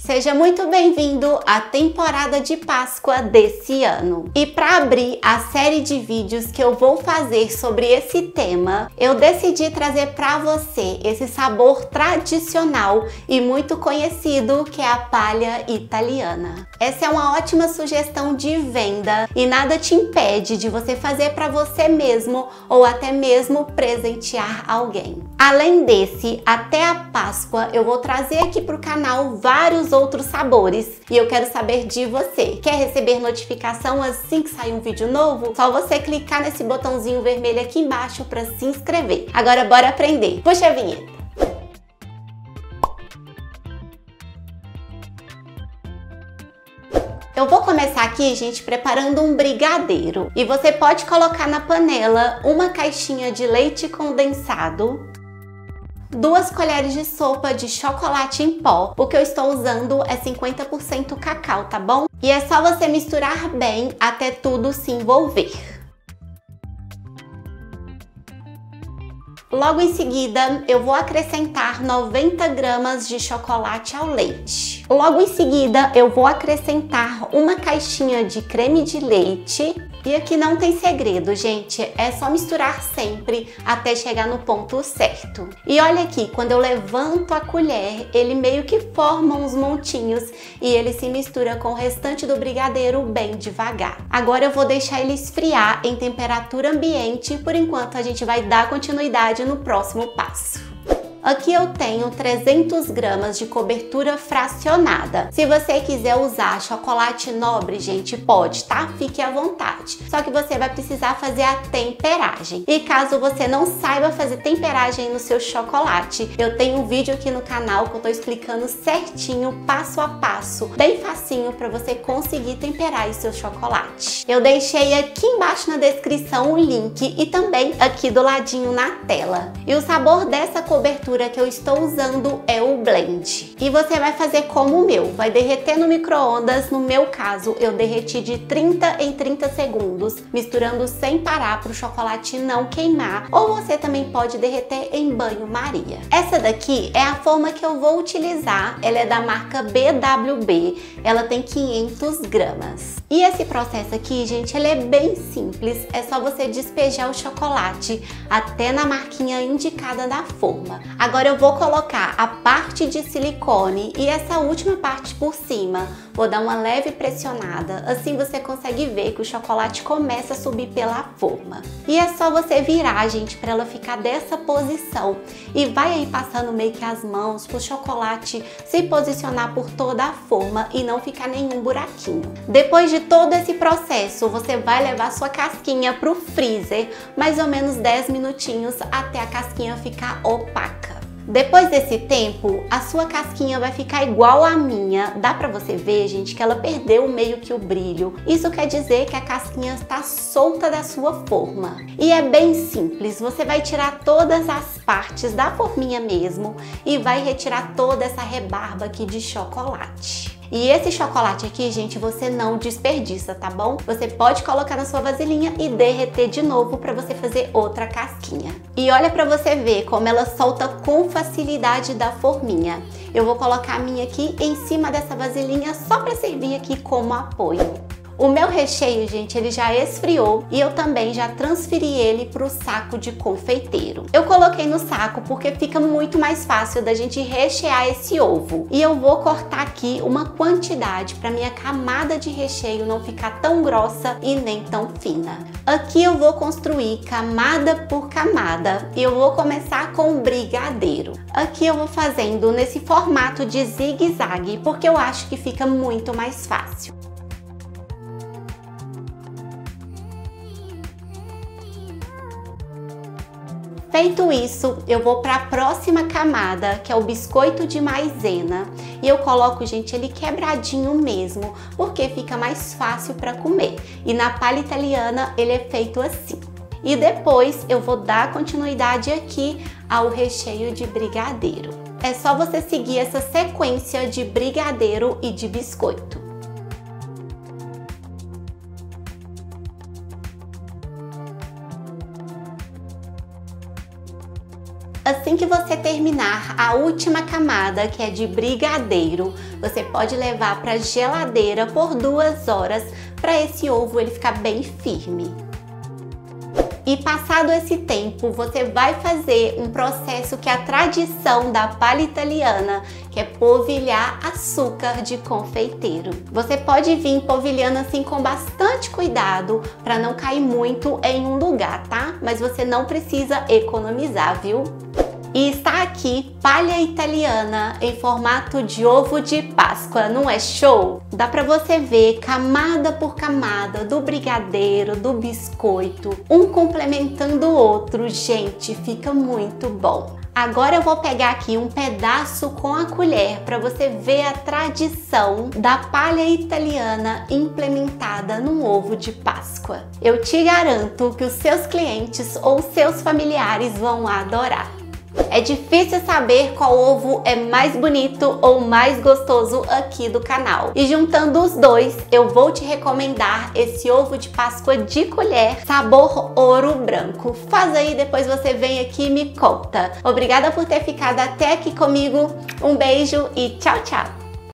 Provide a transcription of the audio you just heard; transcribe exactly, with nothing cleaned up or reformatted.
Seja muito bem-vindo à temporada de Páscoa desse ano. E para abrir a série de vídeos que eu vou fazer sobre esse tema, eu decidi trazer para você esse sabor tradicional e muito conhecido que é a palha italiana. Essa é uma ótima sugestão de venda e nada te impede de você fazer para você mesmo ou até mesmo presentear alguém. Além desse, até a Páscoa eu vou trazer aqui para o canal vários outros sabores e eu quero saber de você. Quer receber notificação assim que sair um vídeo novo? Só você clicar nesse botãozinho vermelho aqui embaixo para se inscrever. Agora bora aprender. Puxa a vinheta. Eu vou começar aqui, gente, preparando um brigadeiro. E você pode colocar na panela uma caixinha de leite condensado, duas colheres de sopa de chocolate em pó. O que eu estou usando é cinquenta por cento cacau, tá bom? E é só você misturar bem até tudo se envolver. Logo em seguida, eu vou acrescentar noventa gramas de chocolate ao leite. Logo em seguida, eu vou acrescentar uma caixinha de creme de leite. E aqui não tem segredo, gente, é só misturar sempre até chegar no ponto certo. E olha aqui, quando eu levanto a colher, ele meio que forma uns montinhos e ele se mistura com o restante do brigadeiro bem devagar. Agora eu vou deixar ele esfriar em temperatura ambiente, por enquanto a gente vai dar continuidade no próximo passo. Aqui eu tenho trezentas gramas de cobertura fracionada. Se você quiser usar chocolate nobre, gente, pode, tá? Fique à vontade. Só que você vai precisar fazer a temperagem. E caso você não saiba fazer temperagem no seu chocolate, eu tenho um vídeo aqui no canal que eu tô explicando certinho, passo a passo, bem facinho para você conseguir temperar o seu chocolate. Eu deixei aqui embaixo na descrição o link e também aqui do ladinho na tela. E o sabor dessa cobertura que eu estou usando é o blend. E você vai fazer como o meu, vai derreter no micro-ondas. No meu caso, eu derreti de trinta em trinta segundos, misturando sem parar para o chocolate não queimar, ou você também pode derreter em banho-maria. Essa daqui é a forma que eu vou utilizar, ela é da marca B W B, ela tem quinhentas gramas. E esse processo aqui, gente, ele é bem simples, é só você despejar o chocolate até na marquinha indicada da forma. Agora eu vou colocar a parte de silicone e essa última parte por cima. Vou dar uma leve pressionada, assim você consegue ver que o chocolate começa a subir pela forma. E é só você virar, gente, para ela ficar dessa posição. E vai aí passando meio que as mãos para o chocolate se posicionar por toda a forma e não ficar nenhum buraquinho. Depois de todo esse processo, você vai levar sua casquinha para o freezer, mais ou menos dez minutinhos até a casquinha ficar opaca. Depois desse tempo, a sua casquinha vai ficar igual à minha. Dá pra você ver, gente, que ela perdeu meio que o brilho. Isso quer dizer que a casquinha está solta da sua forma. E é bem simples, você vai tirar todas as partes da forminha mesmo e vai retirar toda essa rebarba aqui de chocolate. E esse chocolate aqui, gente, você não desperdiça, tá bom? Você pode colocar na sua vasilhinha e derreter de novo para você fazer outra casquinha. E olha para você ver como ela solta com facilidade da forminha. Eu vou colocar a minha aqui em cima dessa vasilhinha só para servir aqui como apoio. O meu recheio, gente, ele já esfriou e eu também já transferi ele para o saco de confeiteiro. Eu coloquei no saco porque fica muito mais fácil da gente rechear esse ovo. E eu vou cortar aqui uma quantidade para minha camada de recheio não ficar tão grossa e nem tão fina. Aqui eu vou construir camada por camada e eu vou começar com o brigadeiro. Aqui eu vou fazendo nesse formato de zigue-zague porque eu acho que fica muito mais fácil. Feito isso, eu vou para a próxima camada, que é o biscoito de maisena. E eu coloco, gente, ele quebradinho mesmo, porque fica mais fácil para comer. E na palha italiana ele é feito assim. E depois eu vou dar continuidade aqui ao recheio de brigadeiro. É só você seguir essa sequência de brigadeiro e de biscoito. assim que você terminar a última camada, que é de brigadeiro, você pode levar para a geladeira por duas horas para esse ovo ele ficar bem firme. E passado esse tempo, você vai fazer um processo que é a tradição da palha italiana, que é polvilhar açúcar de confeiteiro. Você pode vir polvilhando assim com bastante cuidado para não cair muito em um lugar, tá? Mas você não precisa economizar, viu? E está aqui palha italiana em formato de ovo de Páscoa, não é show? Dá para você ver camada por camada do brigadeiro, do biscoito, um complementando o outro, gente, fica muito bom. Agora eu vou pegar aqui um pedaço com a colher para você ver a tradição da palha italiana implementada no ovo de Páscoa. Eu te garanto que os seus clientes ou seus familiares vão adorar. É difícil saber qual ovo é mais bonito ou mais gostoso aqui do canal. E juntando os dois, eu vou te recomendar esse ovo de Páscoa de colher, sabor ouro branco. Faz aí, depois você vem aqui e me conta. Obrigada por ter ficado até aqui comigo. Um beijo e tchau, tchau!